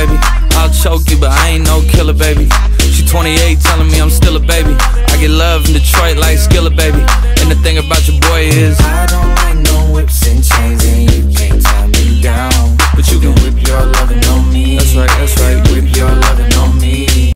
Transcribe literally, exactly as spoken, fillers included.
baby. I'll choke you, but I ain't no killer, baby. She twenty-eight, telling me I'm still a baby. I get love in Detroit like Skillet, baby. And the thing about your boy is I don't like no whips and